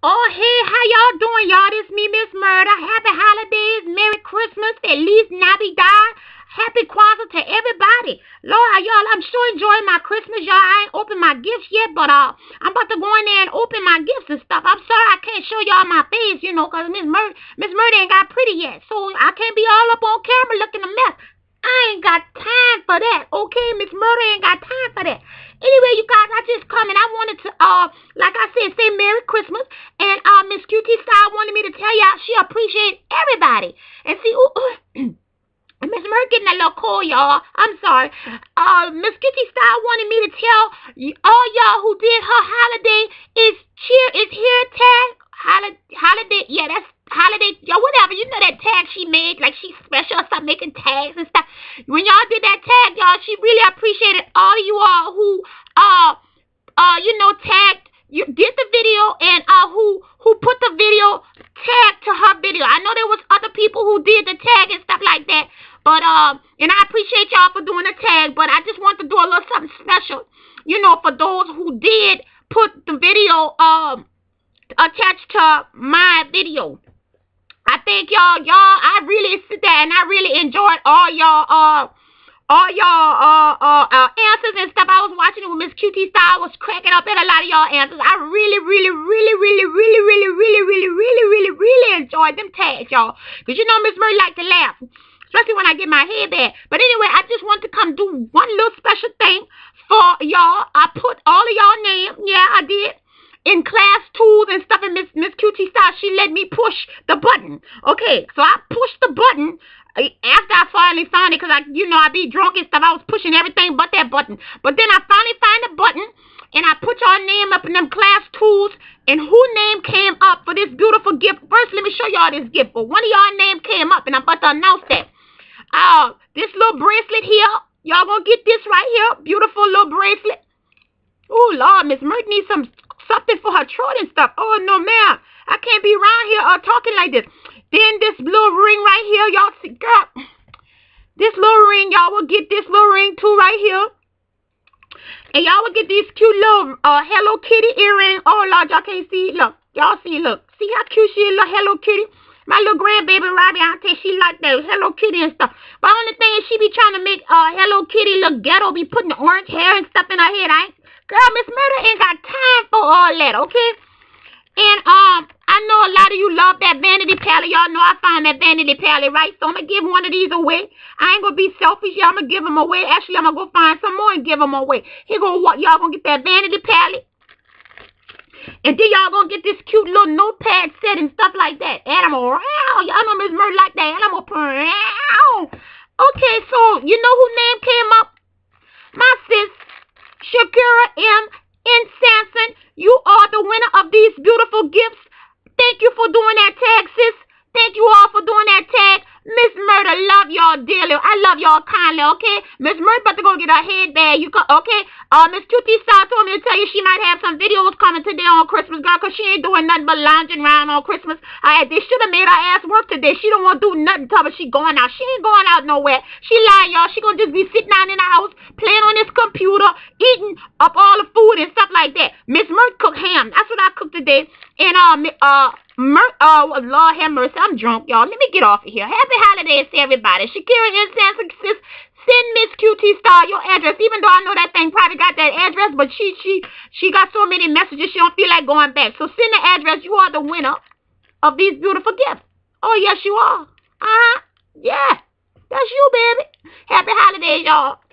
Oh, hey, how y'all doing, y'all? This me, Miss Murder. Happy holidays, Merry Christmas, Feliz Navidad, Happy Kwanzaa to everybody. Lord, y'all, I'm sure enjoying my Christmas, y'all. I ain't opened my gifts yet, but I'm about to go in there and open my gifts and stuff. I'm sorry I can't show y'all my face, because Miss Murder ain't got pretty yet, so I can't be all up on camera looking a mess. I ain't got time for that, okay? Miss Murder ain't got time for that. Anyway, you guys, I just come and I wanted to, like I said, say Merry Christmas. And Miss QT Style wanted me to tell y'all she appreciates everybody. And see, Miss Murder getting a little cold, y'all. I'm sorry. Miss QT Style wanted me to tell all y'all who did her holiday is here tag. Holiday, yeah, that's holiday, whatever. You know that tag she made, like she's special or something, making tags and stuff. When y'all did that tag, y'all, she really appreciated all of you all who, tagged, you did the video and, who put the video tag to her video. I know there was other people who did the tag and stuff like that, but, and I appreciate y'all for doing the tag, but I just want to do a little something special, for those who did put the video, attached to my video. I think y'all, I really sit there and I really enjoyed all y'all answers and stuff. I was watching it with Miss QT Style. I was cracking up at a lot of y'all answers. I really enjoyed them tags, y'all. Because Miss Murray like to laugh, especially when I get my head back. But anyway, I just want to come do one little special thing for y'all. I put all of y'all names. Yeah, I did. In class tools and stuff, and Miss QT Style, she let me push the button. Okay, so I pushed the button after I finally found it, because I be drunk and stuff. I was pushing everything but that button. But then I finally found the button, and I put y'all name up in them class tools, and who name came up for this beautiful gift? First, let me show y'all this gift. But one of y'all name came up, and I'm about to announce that. This little bracelet here, y'all gonna get this right here. Beautiful little bracelet. Oh, Lord, Miss Murray needs something for her throat and stuff. Oh, no, ma'am. I can't be around here talking like this. Then this little ring right here, y'all see, girl. This little ring, y'all will get this little ring too right here. And y'all will get these cute little Hello Kitty earring. Oh, Lord, y'all can't see. Look, y'all see, look. See how cute she is, little Hello Kitty? My little grandbaby Robbie, I think she like that Hello Kitty and stuff. But the only thing is she be trying to make Hello Kitty look ghetto, be putting the orange hair and stuff in her head. Girl, Miss Murder ain't got time for all that, okay? And I know a lot of you love that Vanity Pally. Y'all know I found that Vanity Pally, right? So I'm going to give one of these away. I ain't going to be selfish. Y'all, I'm going to give them away. Actually, I'm going to go find some more and give them away. Here go what? Y'all going to get that Vanity Pally. And then y'all going to get this cute little notepad set and stuff like that. Animal. Y'all know Miss Murder like that. Animal. Okay, so you know who name came up? My sis, Shakira M. in Sanson. You are the winner of these beautiful gifts. Thank you for doing that tag, sis. Thank you all for doing that tag. Miss Murder, love y'all dearly. I love y'all kindly, okay? Miss Murder about to go get her head bag. Okay? Miss QT Style told me to tell you she might have some videos coming today on Christmas, girl, because she ain't doing nothing but lounging around on Christmas. They should have made her ass work today. She don't want to do nothing till she going out. She ain't going out nowhere. She lying, y'all. She gonna just be sitting down in the house, playing on this computer, eating up all the food and stuff like that. Miss Murder cooked ham. That's what I cooked today. And, Lord have mercy, I'm drunk, y'all. Let me get off of here. Happy holidays to everybody. Shakira in Sanson, sis, send Miss QT Style your address, even though I know that thing probably got that address, but she got so many messages, she don't feel like going back. So send the address. You are the winner of these beautiful gifts. Oh, yes, you are. Yeah, that's you, baby. Happy holidays, y'all.